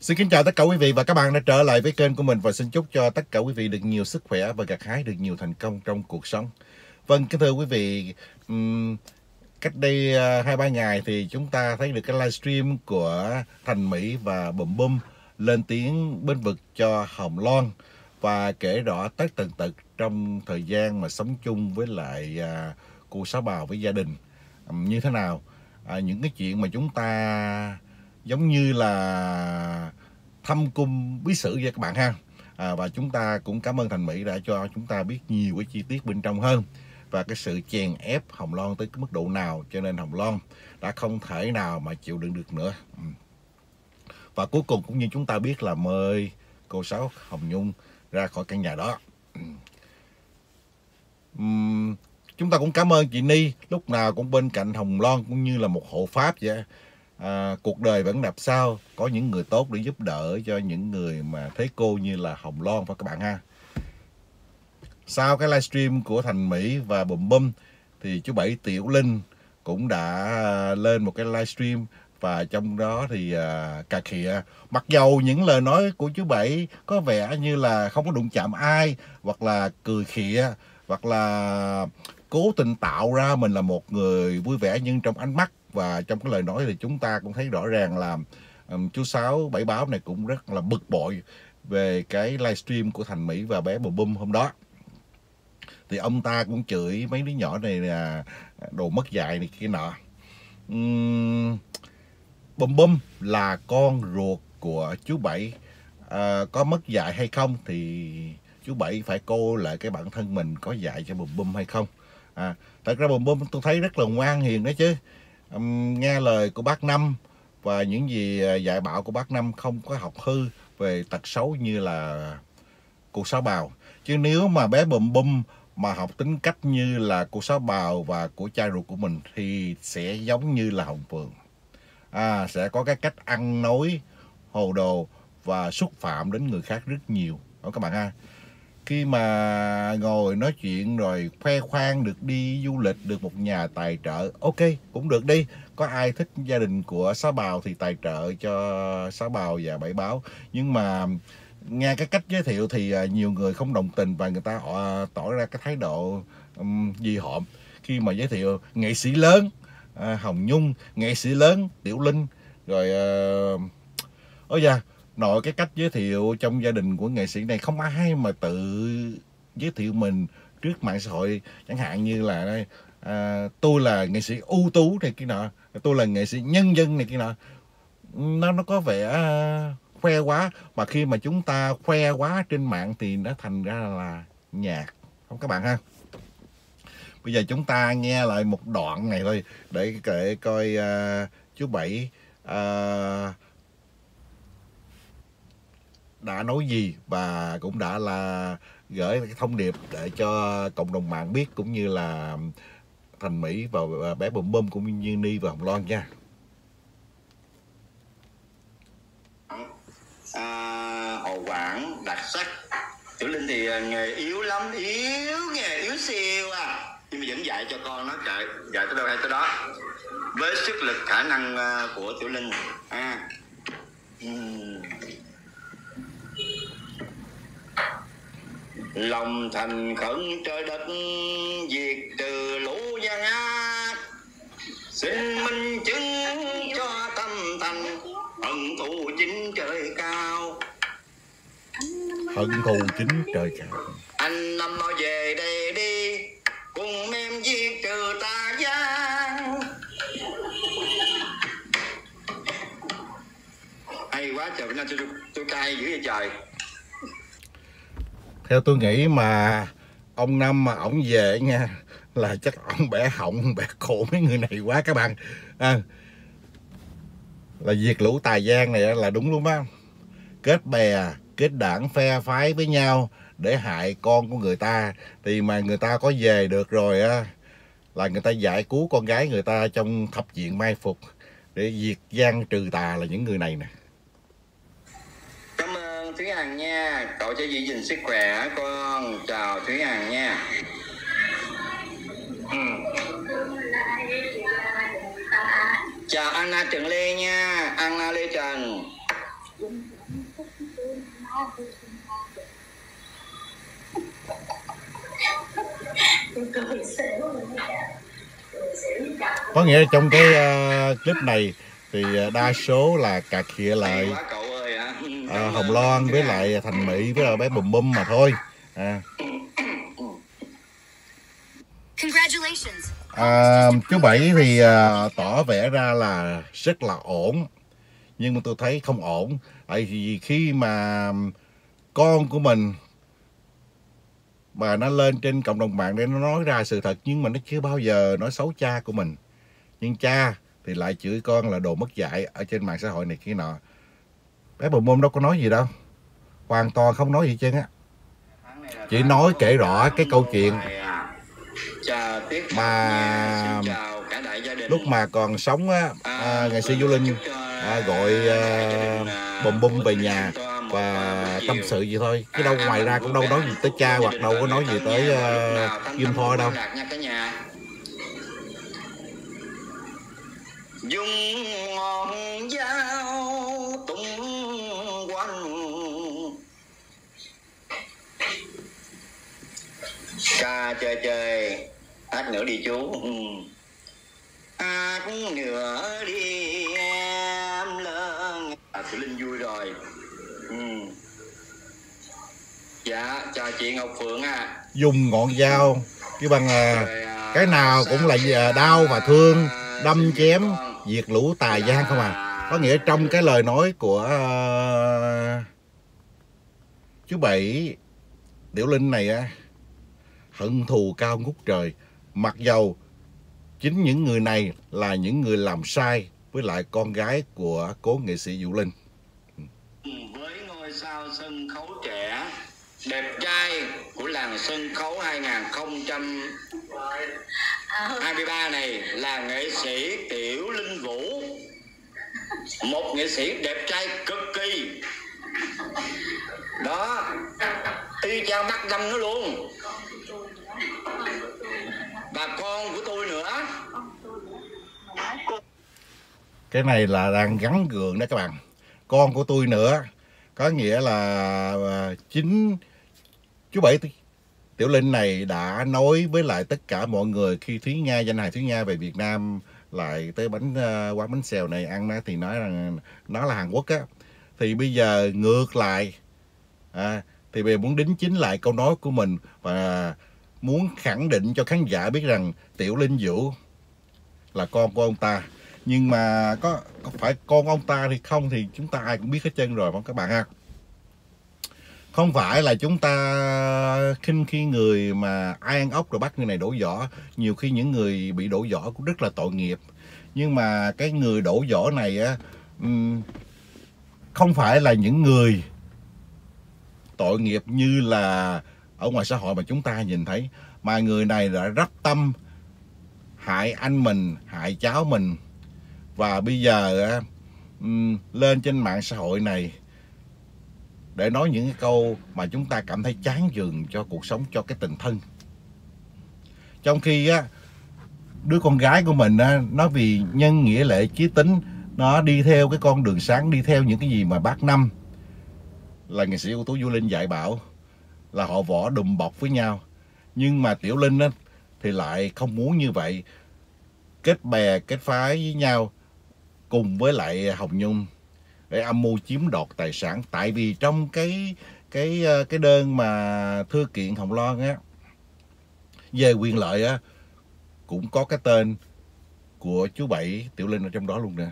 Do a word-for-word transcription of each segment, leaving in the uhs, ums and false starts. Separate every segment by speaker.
Speaker 1: Xin kính chào tất cả quý vị và các bạn đã trở lại với kênh của mình và xin chúc cho tất cả quý vị được nhiều sức khỏe và gặt hái được nhiều thành công trong cuộc sống. Vâng, kính thưa quý vị, um, cách đây uh, hai ba ngày thì chúng ta thấy được cái livestream của Thành Mỹ và Bùm Bum lên tiếng bênh vực cho Hồng Loan và kể rõ tất tần tật trong thời gian mà sống chung với lại uh, cô Sáu Bào với gia đình um, như thế nào. À, những cái chuyện mà chúng ta giống như là thâm cung bí sử vậy các bạn ha. À, và chúng ta cũng cảm ơn Thành Mỹ đã cho chúng ta biết nhiều cái chi tiết bên trong hơn và cái sự chèn ép Hồng Loan tới cái mức độ nào cho nên Hồng Loan đã không thể nào mà chịu đựng được nữa. Và cuối cùng cũng như chúng ta biết là mời cô Sáu Hồng Nhung ra khỏi căn nhà đó. Uhm, chúng ta cũng cảm ơn chị Ni lúc nào cũng bên cạnh Hồng Loan cũng như là một hộ pháp vậy. À, cuộc đời vẫn đạp sao, có những người tốt để giúp đỡ cho những người mà thấy cô như là Hồng Loan phải các bạn ha. Sau cái livestream của Thành Mỹ và Bùm Bum thì chú Bảy Tiểu Linh cũng đã lên một cái livestream và trong đó thì à, cà khịa, mặc dầu những lời nói của chú Bảy có vẻ như là không có đụng chạm ai hoặc là cười khịa hoặc là cố tình tạo ra mình là một người vui vẻ, nhưng trong ánh mắt và trong cái lời nói thì chúng ta cũng thấy rõ ràng là um, chú Sáu Bảy Báo này cũng rất là bực bội về cái livestream của Thành Mỹ và bé Bùm Bum hôm đó. Thì ông ta cũng chửi mấy đứa nhỏ này là đồ mất dạy này kia nọ. uhm, Bùm Bum là con ruột của chú Bảy, à, có mất dạy hay không thì chú Bảy phải cô lại cái bản thân mình có dạy cho Bùm Bum hay không. À, thật ra Bùm Bum tôi thấy rất là ngoan hiền đó chứ. Um, nghe lời của bác Năm và những gì dạy bảo của bác Năm, không có học hư về tật xấu như là cô Sáu Bào. Chứ nếu mà bé Bùm Bum mà học tính cách như là cô Sáu Bào và của cha ruột của mình thì sẽ giống như là Hồng Phượng. À, sẽ có cái cách ăn nói hồ đồ và xúc phạm đến người khác rất nhiều đó các bạn ha. Khi mà ngồi nói chuyện rồi khoe khoang được đi du lịch, được một nhà tài trợ, ok, cũng được đi. Có ai thích gia đình của Sáu Bào thì tài trợ cho Sáu Bào và Bảy Báo. Nhưng mà nghe cái cách giới thiệu thì nhiều người không đồng tình và người ta họ tỏ ra cái thái độ um, dị hợm khi mà giới thiệu nghệ sĩ lớn uh, Hồng Nhung, nghệ sĩ lớn Tiểu Linh, rồi uh, ôi da, nội cái cách giới thiệu trong gia đình của nghệ sĩ này không ai mà tự giới thiệu mình trước mạng xã hội, chẳng hạn như là à, tôi là nghệ sĩ ưu tú này kia nọ, tôi là nghệ sĩ nhân dân này kia nọ. Nó nó có vẻ khoe quá, mà khi mà chúng ta khoe quá trên mạng thì nó thành ra là nhạt, không các bạn ha. Bây giờ chúng ta nghe lại một đoạn này thôi để kể coi uh, chú Bảy uh, đã nói gì và cũng đã là gửi cái thông điệp để cho cộng đồng mạng biết, cũng như là Thành Mỹ và bé Bùm Bum cũng như Ni và Hồng Loan nha.
Speaker 2: À, Hồ Quảng đặc sắc, Tiểu Linh thì nghề yếu lắm, yếu nghề yếu siêu à, nhưng mà vẫn dạy cho con nó chạy dạy tới đâu hay tới đó với sức lực khả năng của Tiểu Linh. À, uhm. Lòng thành khẩn trời đất, diệt trừ lũ gian ác, xin minh chứng cho tâm thành, hận thù chính trời cao.
Speaker 1: Hận thù chính trời cao.
Speaker 2: Anh Năm nói về đây đi, cùng em diệt trừ tà gian. Hay quá trời, bữa nay tôi, tôi cay dữ vậy trời.
Speaker 1: Theo tôi nghĩ mà ông Năm mà ổng về nha là chắc ổng bẻ họng bẻ cổ mấy người này quá các bạn. À, là diệt lũ tà gian này là đúng luôn á. Kết bè, kết đảng phe phái với nhau để hại con của người ta, thì mà người ta có về được rồi á là người ta giải cứu con gái người ta trong thập diện mai phục để diệt gian trừ tà là những người này nè.
Speaker 2: Cảm ơn Thúy Hằng nha, cậu cho giữ gìn sức khỏe con. Chào Thúy Hằng nha. Ừ. Chào Anna Trần Lê nha, Anna Lê Trần.
Speaker 1: Có nghĩa trong cái uh, clip này thì đa số là cà khịa lại uh, Hồng Loan với lại Thành Mỹ với lại bé Bùm Bum mà thôi. À. À, chú Bảy thì uh, tỏ vẻ ra là rất là ổn, nhưng mà tôi thấy không ổn. Tại vì khi mà con của mình mà nó lên trên cộng đồng mạng để nó nói ra sự thật, nhưng mà nó chưa bao giờ nói xấu cha của mình, nhưng cha thì lại chửi con là đồ mất dạy ở trên mạng xã hội này kia nọ. Bé Bùm Bum đâu có nói gì đâu, hoàn toàn không nói gì trên á, chỉ nói kể rõ cái câu chuyện mà lúc mà còn sống á, à, nghệ sĩ Vũ Linh à, gọi à, Bùm Bum về nhà và tâm sự gì thôi, chứ đâu ngoài ra cũng đâu nói gì tới cha, hoặc đâu có nói gì tới uh, Kim Thoa đâu.
Speaker 2: Dùng ngọn dao tung quanh, ca chơi chơi, hát nữa đi chú. Ừ. Hát nữa đi em lớn. À, Thủy Linh vui rồi. Ừ. Dạ, chào chị Ngọc Phượng à.
Speaker 1: Dùng ngọn dao cái bằng à, cái nào cũng là đau và thương, đâm chém diệt lũ tà gian không à. Có nghĩa trong cái lời nói của uh, chú Bảy Tiểu Linh này á, hận thù cao ngút trời, mặc dầu chính những người này là những người làm sai với lại con gái của cố nghệ sĩ Vũ Linh.
Speaker 2: Với ngôi sao sân khấu trẻ đẹp trai của làng sân khấu hai không hai ba này là nghệ sĩ Tiểu Linh Vũ, một nghệ sĩ đẹp trai cực kỳ đó, y chang mắt đâm nó luôn. Bà con của tôi nữa.
Speaker 1: Cái này là đang gắn gượng đó các bạn. Con của tôi nữa, có nghĩa là chính chú Bảy Tiểu Linh này đã nói với lại tất cả mọi người khi Thúy Nga, danh hài Thúy Nga về Việt Nam lại tới bánh uh, quán bánh xèo này ăn đó, thì nói rằng nó là Hàn Quốc á. Thì bây giờ ngược lại, à, thì bây giờ muốn đính chính lại câu nói của mình và muốn khẳng định cho khán giả biết rằng Tiểu Linh Vũ là con của ông ta. Nhưng mà có, có phải con ông ta thì không thì chúng ta ai cũng biết hết trơn rồi không các bạn ha. Không phải là chúng ta khinh khi người mà ai ăn ốc rồi bắt người này đổ vỏ. Nhiều khi những người bị đổ vỏ cũng rất là tội nghiệp. Nhưng mà cái người đổ vỏ này á, không phải là những người tội nghiệp như là ở ngoài xã hội mà chúng ta nhìn thấy, mà người này đã rắp tâm hại anh mình, hại cháu mình. Và bây giờ á, lên trên mạng xã hội này để nói những cái câu mà chúng ta cảm thấy chán chường cho cuộc sống, cho cái tình thân. Trong khi á, đứa con gái của mình á, nó vì nhân nghĩa lệ chí tính, nó đi theo cái con đường sáng, đi theo những cái gì mà bác Năm là nghệ sĩ ưu tú Vũ Linh dạy bảo, là họ võ đùm bọc với nhau. Nhưng mà Tiểu Linh á, thì lại không muốn như vậy, kết bè kết phái với nhau cùng với lại Hồng Nhung để âm mưu chiếm đoạt tài sản. Tại vì trong cái cái cái đơn mà thư kiện Hồng Loan á về quyền lợi á, cũng có cái tên của chú Bảy Tiểu Linh ở trong đó luôn nè.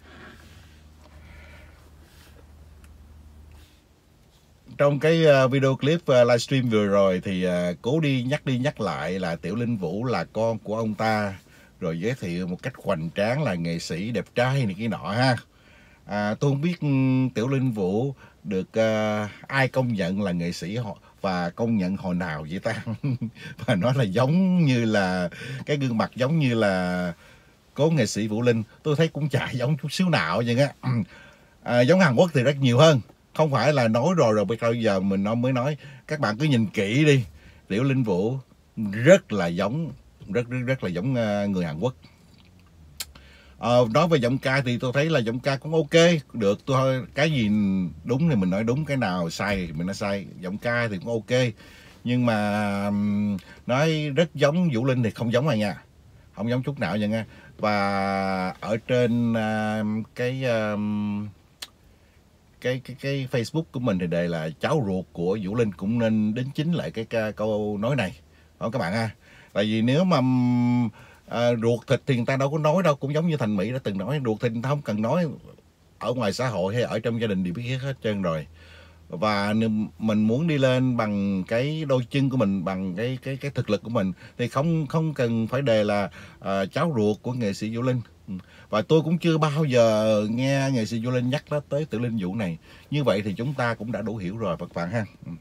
Speaker 1: Trong cái video clip livestream vừa rồi thì cố đi nhắc đi nhắc lại là Tiểu Linh Vũ là con của ông ta, rồi giới thiệu một cách hoành tráng là nghệ sĩ đẹp trai này kia nọ ha. À, tôi không biết Tiểu Linh Vũ được uh, ai công nhận là nghệ sĩ họ và công nhận hồi nào vậy ta. Và nó là giống như là cái gương mặt giống như là cố nghệ sĩ Vũ Linh, tôi thấy cũng chả giống chút xíu nào vậy á. À, giống Hàn Quốc thì rất nhiều hơn. Không phải là nói rồi rồi bây giờ mình nó mới nói. Các bạn cứ nhìn kỹ đi, Tiểu Linh Vũ rất là giống, rất rất rất là giống người Hàn Quốc. Ờ, nói về giọng ca thì tôi thấy là giọng ca cũng ok, được. Tôi cái gì đúng thì mình nói đúng, cái nào sai thì mình nói sai. Giọng ca thì cũng ok, nhưng mà um, nói rất giống Vũ Linh thì không giống rồi nha, không giống chút nào nha nghe. Và ở trên uh, cái um, cái cái cái Facebook của mình thì đề là cháu ruột của Vũ Linh cũng nên đính chính lại cái ca, câu nói này đó các bạn ha. Tại vì nếu mà à, ruột thịt thì người ta đâu có nói đâu, cũng giống như Thành Mỹ đã từng nói, ruột thịt người ta không cần nói, ở ngoài xã hội hay ở trong gia đình đều biết hết trơn rồi. Và mình muốn đi lên bằng cái đôi chân của mình, bằng cái cái cái thực lực của mình thì không không cần phải đề là à, cháu ruột của nghệ sĩ Vũ Linh. Và tôi cũng chưa bao giờ nghe nghệ sĩ Vũ Linh nhắc tới Tiểu Linh Vũ này. Như vậy thì chúng ta cũng đã đủ hiểu rồi các bạn ha.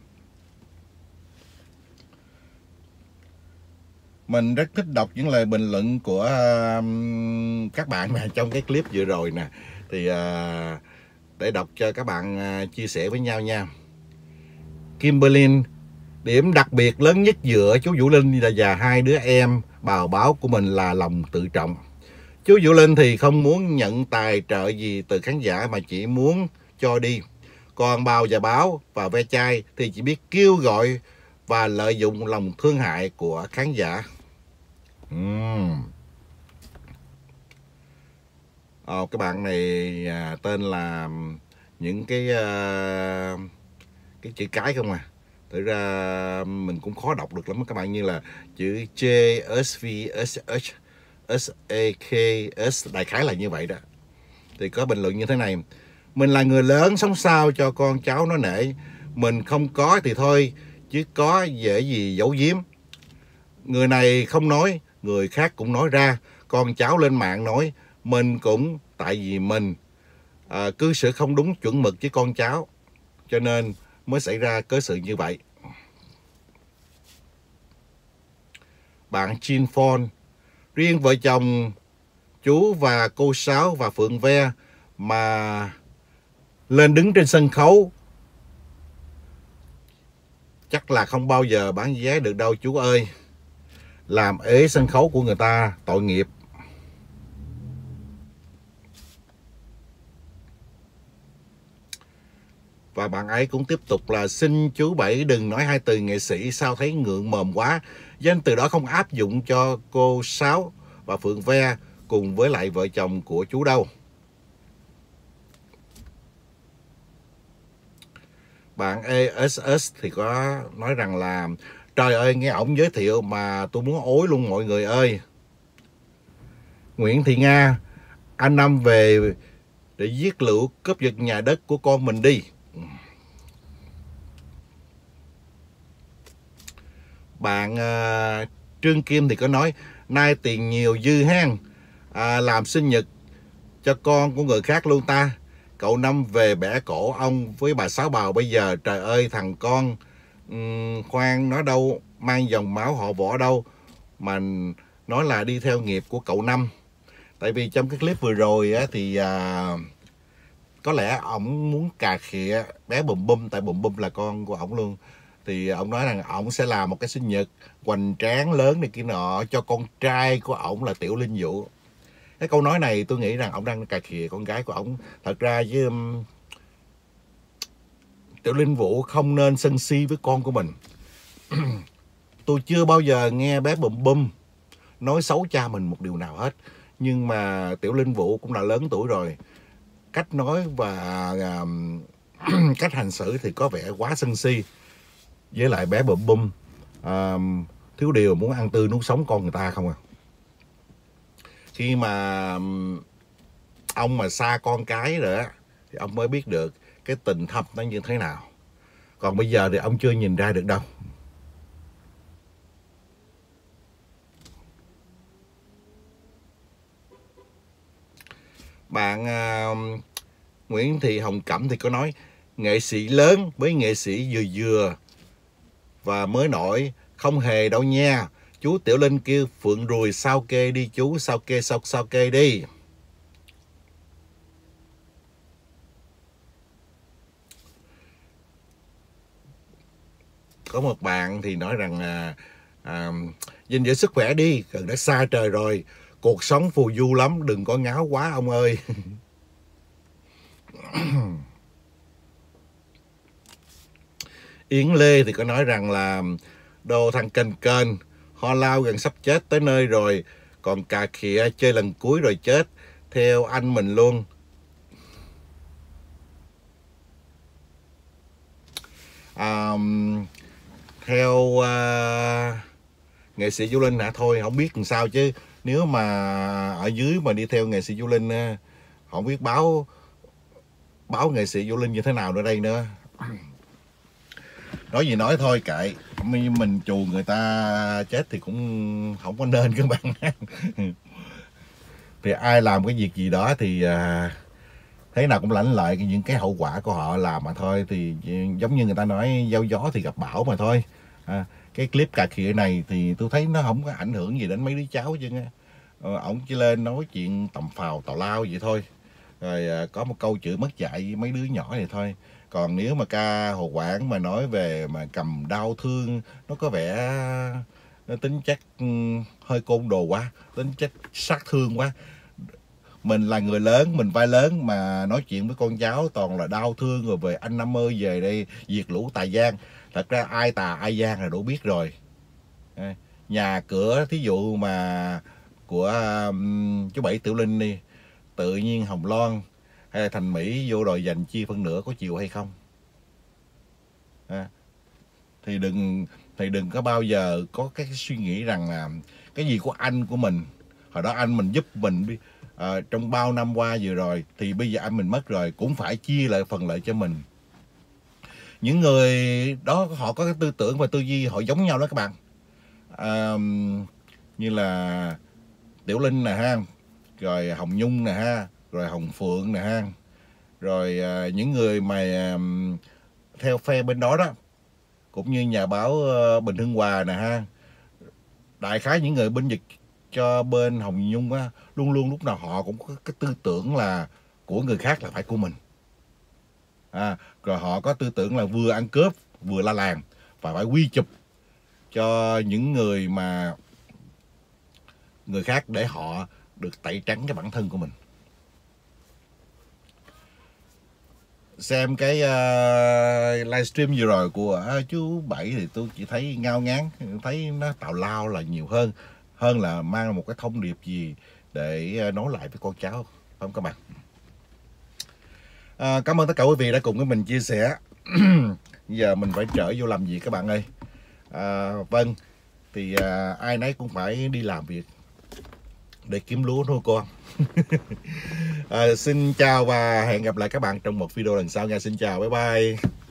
Speaker 1: Mình rất thích đọc những lời bình luận của uh, các bạn này trong cái clip vừa rồi nè. Thì uh, để đọc cho các bạn uh, chia sẻ với nhau nha. Kimberly: điểm đặc biệt lớn nhất giữa chú Vũ Linh và hai đứa em bào báo của mình là lòng tự trọng. Chú Vũ Linh thì không muốn nhận tài trợ gì từ khán giả mà chỉ muốn cho đi. Còn Bào và Báo và Ve Chai thì chỉ biết kêu gọi và lợi dụng lòng thương hại của khán giả. Uhm. Ờ, cái bạn này à, tên là những cái uh, cái chữ cái không à. Thực ra mình cũng khó đọc được lắm các bạn, như là chữ J, S, V, S, H, S, A, K, S, đại khái là như vậy đó. Thì có bình luận như thế này: mình là người lớn, sống sao cho con cháu nó nể. Mình không có thì thôi, chứ có dễ gì giấu giếm. Người này không nói, người khác cũng nói ra. Con cháu lên mạng nói, mình cũng tại vì mình à, cư xử không đúng chuẩn mực với con cháu, cho nên mới xảy ra cớ sự như vậy. Bạn Chin Phone: riêng vợ chồng chú và cô Sáu và Phượng Ve mà lên đứng trên sân khấu chắc là không bao giờ bán vé được đâu chú ơi. Làm ế sân khấu của người ta, tội nghiệp. Và bạn ấy cũng tiếp tục là: xin chú Bảy đừng nói hai từ nghệ sĩ, sao thấy ngượng mồm quá. Danh từ đó không áp dụng cho cô Sáu và Phượng Ve cùng với lại vợ chồng của chú đâu. Bạn a ét ét thì có nói rằng là: trời ơi, nghe ổng giới thiệu mà tôi muốn ối luôn mọi người ơi. Nguyễn Thị Nga: anh Năm về để giết lũ cướp giật nhà đất của con mình đi. Bạn uh, Trương Kim thì có nói: nay tiền nhiều dư hang, à, làm sinh nhật cho con của người khác luôn ta. Cậu Năm về bẻ cổ ông với bà Sáu Bào bây giờ. Trời ơi thằng con um, khoan nó đâu mang dòng máu họ Võ đâu mà nói là đi theo nghiệp của cậu Năm. Tại vì trong cái clip vừa rồi á, thì uh, có lẽ ổng muốn cà khịa bé Bùm Bum, tại Bùm Bum là con của ổng luôn. Thì ổng nói rằng ổng sẽ làm một cái sinh nhật hoành tráng lớn này kia nọ cho con trai của ổng là Tiểu Linh Vũ. Cái câu nói này tôi nghĩ rằng ổng đang cà khịa con gái của ổng. Thật ra với um, Tiểu Linh Vũ không nên sân si với con của mình. Tôi chưa bao giờ nghe bé Bùm Bum nói xấu cha mình một điều nào hết. Nhưng mà Tiểu Linh Vũ cũng đã lớn tuổi rồi, cách nói và uh, cách hành xử thì có vẻ quá sân si. Với lại bé Bùm Bum uh, thiếu điều muốn ăn tươi nuốt sống con người ta không à. Khi mà um, ông mà xa con cái rồi á thì ông mới biết được cái tình thâm nó như thế nào. Còn bây giờ thì ông chưa nhìn ra được đâu. Bạn uh, Nguyễn Thị Hồng Cẩm thì có nói: nghệ sĩ lớn với nghệ sĩ vừa vừa và mới nổi không hề đâu nha. Chú Tiểu Linh kêu Phượng Rùi sao kê đi chú, sao kê sao sao kê đi. Có một bạn thì nói rằng à, à, gìn giữ sức khỏe đi, gần đã xa trời rồi. cuộc sống phù du lắm, đừng có ngáo quá ông ơi. Yến Lê thì có nói rằng là đồ thằng kênh kênh ho lao gần sắp chết tới nơi rồi, còn cà khịa chơi lần cuối rồi chết theo anh mình luôn. À, theo uh, nghệ sĩ Du Linh hả? Thôi không biết làm sao chứ nếu mà ở dưới mà đi theo nghệ sĩ Du Linh, không biết báo báo nghệ sĩ Du Linh như thế nào nữa đây nữa. Nói gì nói thôi kệ, mình chù người ta chết thì cũng không có nên các bạn. Thì ai làm cái việc gì đó thì à, thế nào cũng lãnh lại những cái hậu quả của họ làm mà thôi. Thì giống như người ta nói gieo gió thì gặp bão mà thôi. À, cái clip cà khịa này thì tôi thấy nó không có ảnh hưởng gì đến mấy đứa cháu chứ. Ờ, ổng chỉ lên nói chuyện tầm phào tào lao vậy thôi, rồi à, có một câu chửi mất dạy với mấy đứa nhỏ này thôi. Còn nếu mà ca Hồ Quảng mà nói về mà cầm đau thương, nó có vẻ nó tính chất um, hơi côn đồ quá, tính chất sát thương quá. Mình là người lớn, mình vai lớn mà nói chuyện với con cháu toàn là đau thương rồi về anh Năm ơi về đây diệt lũ tà gian. Thật ra ai tà ai gian là đủ biết rồi. Nhà cửa thí dụ mà của um, chú Bảy Tiểu Linh đi, tự nhiên Hồng Loan hay là Thành Mỹ vô đòi giành chia phân nửa có chịu hay không? À, thì đừng thì đừng có bao giờ có cái suy nghĩ rằng là cái gì của anh của mình, hồi đó anh mình giúp mình à, trong bao năm qua vừa rồi, thì bây giờ anh mình mất rồi cũng phải chia lại phần lợi cho mình. Những người đó họ có cái tư tưởng và tư duy họ giống nhau đó các bạn. À, như là Tiểu Linh nè ha, rồi Hồng Nhung nè ha, rồi Hồng Phượng nè ha, rồi à, những người mà à, theo phe bên đó đó, cũng như nhà báo à, Bình Hưng Hòa nè ha, đại khái những người bên dịch cho bên Hồng Nhung á, luôn luôn lúc nào họ cũng có cái tư tưởng là của người khác là phải của mình. À, rồi họ có tư tưởng là vừa ăn cướp vừa la làng và phải quy chụp cho những người mà người khác để họ được tẩy trắng cái bản thân của mình. Xem cái uh, livestream vừa rồi của uh, chú Bảy thì tôi chỉ thấy ngao ngán, thấy nó tào lao là nhiều hơn hơn là mang một cái thông điệp gì để uh, nói lại với con cháu, không các bạn? Uh, cảm ơn tất cả quý vị đã cùng với mình chia sẻ. Giờ mình phải trở vô làm việc các bạn ơi. Uh, vâng, thì uh, ai nấy cũng phải đi làm việc để kiếm lúa nuôi con. À, xin chào và hẹn gặp lại các bạn trong một video lần sau nha. Xin chào, bye bye.